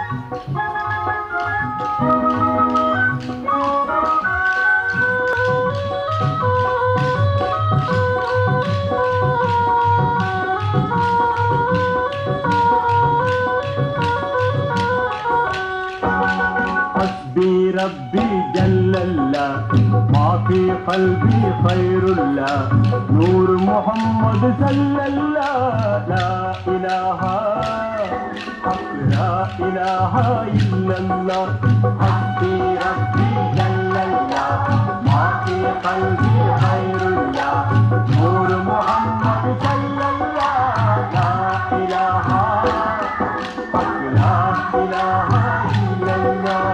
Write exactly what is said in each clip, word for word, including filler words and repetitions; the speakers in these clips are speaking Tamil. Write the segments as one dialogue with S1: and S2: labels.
S1: ربي جل الله ما في قلبي خير الله نور محمد صلى الله لا إله حق لا إله إلا الله حسبي ربي جل الله ما في قلبي خير الله نور محمد صلى الله لا إله حق لا إله إلا الله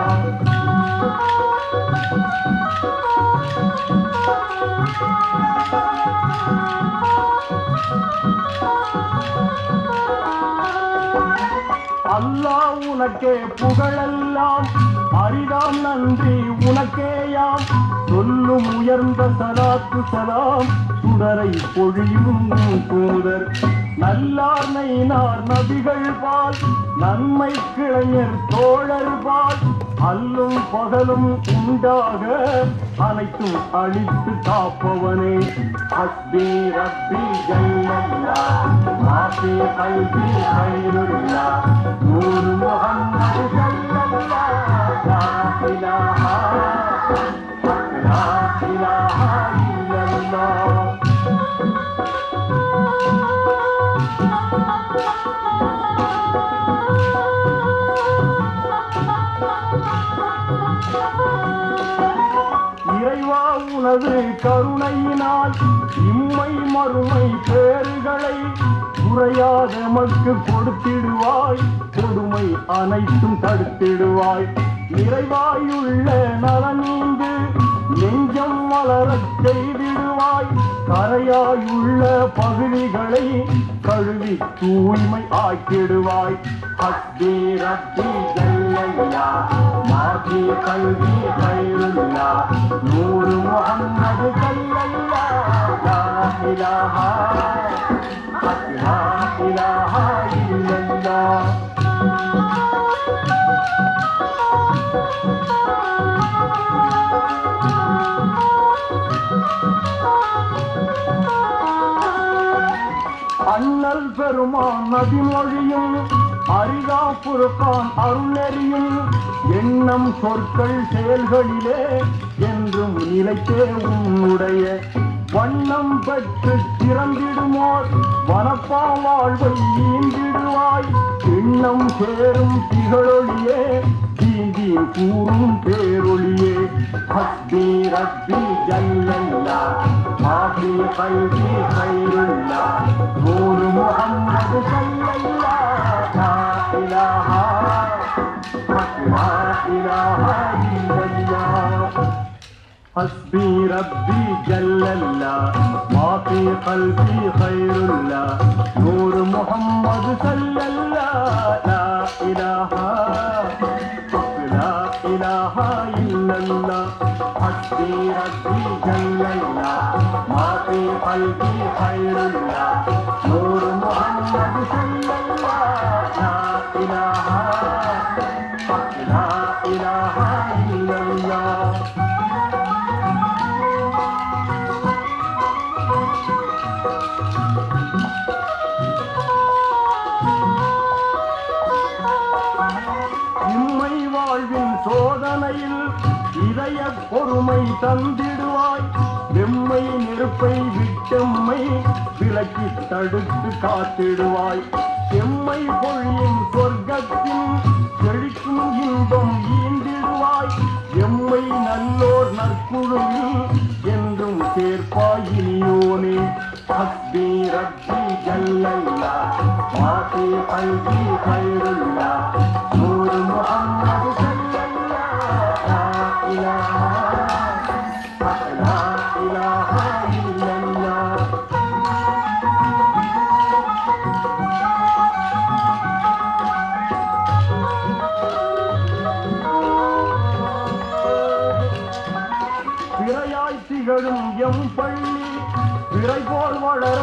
S1: அல்லாஹ் உனக்கே புகழெல்லாம் அரிதாம் நன்றி உனக்கேயாம் சொல்லும் உயர்ந்த சலாத்து சலாம் சுடரை பொழியும் தூதர் நல்லார் நைனார் நபிகள் பால் நன்மை கிளைஞர் தோழர் பால் அல்லும் பகலும் உண்டாக அனைத்தும் அழித்து காப்பவனே ஹஸ்பி ரப்பி ஜல்லல்லாஹ் மாஃபி கல்பி கைருல்லாஹ் நூர் முஹம்மது ஸல்லல்லாஹு லா இலாஹா லா இலாஹா இல்லல்லாஹ் இறைவா உனது கருணையினால் இம்மை மறுமை பேறுகளை குறையாத மக்கு கொடுத்திடுவாய் கொடுமை அனைத்தும் தடுத்திடுவாய் நிறைவாயுள்ள நலனீந்து நெஞ்சம் மலரச் செய்திடுவாய் கரையாயுள்ள பகுதிகளை கழுவி தூய்மை ஆக்கிடுவாய் ஹஸ்பி ரப்பி ஜல்லல்லாஹ் மாஃபி கல்பி கைருல்லாஹ் நூர் முஹம்மது ஸல்லல்லாஹு லா இலாஹா லா இலாஹா இல்லல்லாஹ் அண்ணல் பெருமான் நபிமொழியும் அரிதா புரப்பான் அருளறியும் எண்ணம் சொற்கள் செயல்களிலே என்றும் நிலைத்தே உன்னுடைய வண்ணம் பெற்று திறந்திடுமோர் வனப்பா வாழ்வை ஈந்திடுவாய் எண்ணம் சேரும் திகழொழியே தீங்கின் கூறும் பேரொழியே ஹஸ்பி ரப்பி ஜல்லல்லாஹ் மாஃபி கல்பி கைருல்லாஹ் நூர் முஹம்மது ஸல்லல்லாஹு லா இலாஹா லா இலாஹா இல்லல்லாஹ் ஹஸ்பி ரப்பி ஜல்லல்லாஹ் மாஃபி கல்பி கைருல்லாஹ் நூர் முஹம்மது ஸல்லல்லாஹு லா இலாஹா லா இலாஹா இல்லல்லாஹ் ஹஸ்பி ரப்பி ஜல்லல்லாஹ் மாஃபி கல்பி கைருல்லாஹ் நூர் முஹம்மது ஸல்லல்லாஹு லா இலாஹா லா இலாஹா இல்லல்லாஹ் இம்மை வாழ்வின் சோதனையில் இதய பொறுமை தந்திடுவாய் வெம்மை நெருப்பை விட்டெம்மை விலக்கி தடுத்து காத்திடுவாய் எம்மை பொழியும் சொர்க்கத்தின் செழிக்கும் இன்பம் ஈந்திடுவாய் எம்மை நல்லோர் நற்குழுவில் என்றும் சேர்ப்பாய் இனியோனே ஹஸ்பி ரப்பி ஜல்லல்லாஹ் மாஃபி கல்பி கைருல்லாஹ் நூர் முஹம்மது ஸல்லல்லாஹு லா இலாஹா லா இலாஹா இல்லல்லாஹ் பிறையாய் திகழும் எம் பள்ளி பிறை போல் வளர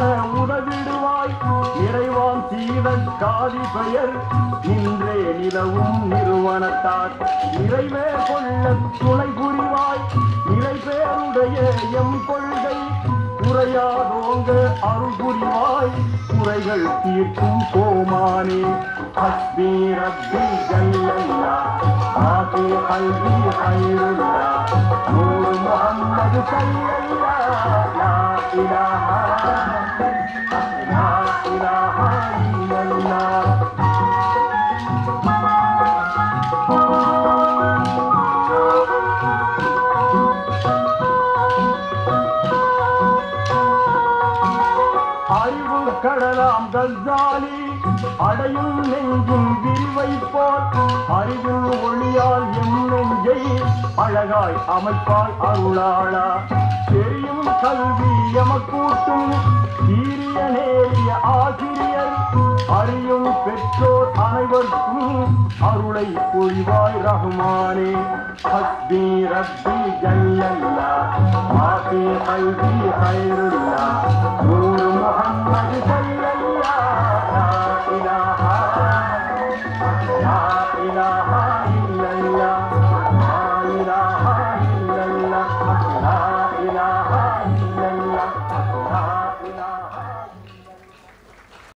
S1: உதவிடுவாய் இறைவான் சீதக்காதி பெயர் நின்றே நிலவும் நிறுவனத்தார் நிறைவே கொள்ள துணை புரிவாய் நிறை பேருடைய எம் கொள்கை குறையாதோங்க அருள் புரிவாய் குறைகள் தீர்க்கும் கோமானே ஹஸ்பி ரப்பி ஜல்லல்லா ஆகே கல்வி ஹைருல்லா நூறு முஹம்மது ஸல்லல்லாஹு லா இலாஹா லா இலாஹா இல்லல்லாஹ். அறிவு கடலாம் கஸ்ஸாலி அடையும் நெஞ்சின் விரிவை போல் அறிவின் ஒளியால் எம் நெஞ்சை அழகாய் அமைப்பால் அருளாளா தெரியும் கல்வி எமக்கூட்டும் சீரிய நேரிய ஆசிரியர் அறியும் பெற்றோர் அனைவருக்கும் அருளை பொழிவாய் ரஹ்மானே ஹஸ்பி ரப்பி ஜல்லல்லா மாஃபி கல்வி ஹைருல்லா